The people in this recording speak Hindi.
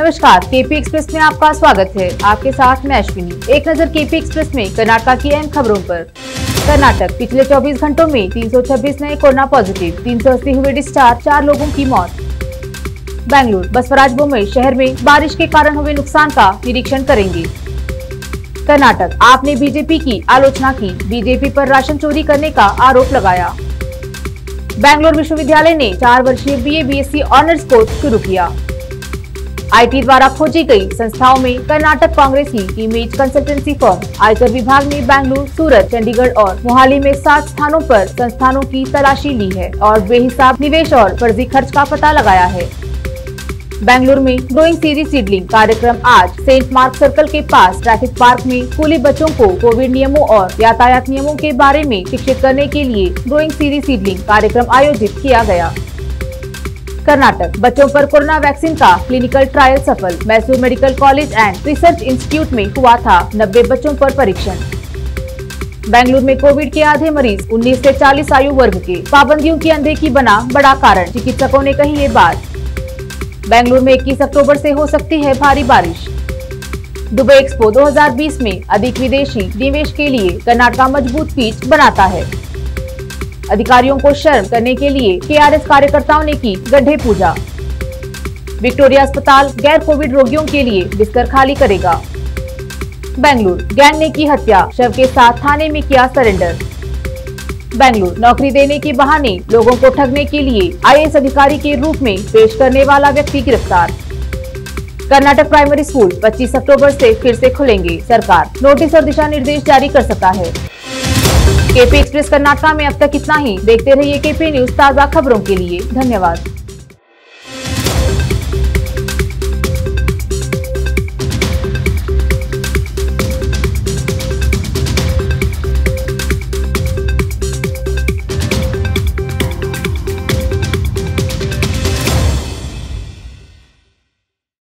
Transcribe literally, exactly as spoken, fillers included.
नमस्कार, केपी एक्सप्रेस में आपका स्वागत है। आपके साथ मैं अश्विनी। एक नजर केपी एक्सप्रेस में कर्नाटक की अहम खबरों पर। कर्नाटक पिछले चौबीस घंटों में तीन सौ छब्बीस नए कोरोना पॉजिटिव, तीन सौ अस्सी हुए डिस्चार्ज, चार लोगों की मौत। बेंगलुरु बसवराज बोम्मई शहर में बारिश के कारण हुए नुकसान का निरीक्षण करेंगे। कर्नाटक आप ने बीजेपी की आलोचना की, बीजेपी पर राशन चोरी करने का आरोप लगाया। बेंगलुरु विश्वविद्यालय ने चार वर्षीय बीए बीएससी ऑनर्स कोर्स शुरू किया। आईटी द्वारा खोजी गई संस्थाओं में कर्नाटक कांग्रेस की इमेज कंसल्टेंसी फर्म। आयकर विभाग ने बेंगलुरु, सूरत, चंडीगढ़ और मोहाली में सात स्थानों पर संस्थानों की तलाशी ली है और बेहिसाब निवेश और फर्जी खर्च का पता लगाया है। बेंगलुरु में ग्रोइंग सीरीज सीडलिंग कार्यक्रम आज सेंट मार्क सर्कल के पास ट्रैफिक पार्क में स्कूली बच्चों को कोविड नियमों और यातायात नियमों के बारे में शिक्षित करने के लिए ग्रोइंग सीरीज सीडलिंग कार्यक्रम आयोजित किया गया। कर्नाटक बच्चों पर कोरोना वैक्सीन का क्लिनिकल ट्रायल सफल। Mysore medical college and research institute में हुआ था नब्बे बच्चों पर परीक्षण। बेंगलुरु में कोविड के आधे मरीज उन्नीस से चालीस आयु वर्ग के। पाबंदियों की अनदेखी बना बड़ा कारण, चिकित्सकों ने कही ये बात। बेंगलुरु में इक्कीस अक्टूबर से हो सकती है भारी बारिश। दुबई एक्सपो दो हज़ार बीस में अधिक विदेशी निवेश के लिए कर्नाटक मजबूत पिच बनाता है। अधिकारियों को शर्म करने के लिए केआरएस कार्यकर्ताओं ने की गड्ढे पूजा। विक्टोरिया अस्पताल गैर कोविड रोगियों के लिए बिस्तर खाली करेगा। बेंगलुरु गैंग ने की हत्या, शव के साथ थाने में किया सरेंडर। बेंगलुरु नौकरी देने के बहाने लोगों को ठगने के लिए आईएएस अधिकारी के रूप में पेश करने वाला व्यक्ति गिरफ्तार। कर्नाटक प्राइमरी स्कूल पच्चीस अक्टूबर से फिर से खुलेंगे, सरकार नोटिस और दिशा निर्देश जारी कर सकता है। केपी एक्सप्रेस कर्नाटक में अब तक इतना ही। देखते रहिए केपी न्यूज ताज़ा खबरों के लिए। धन्यवाद।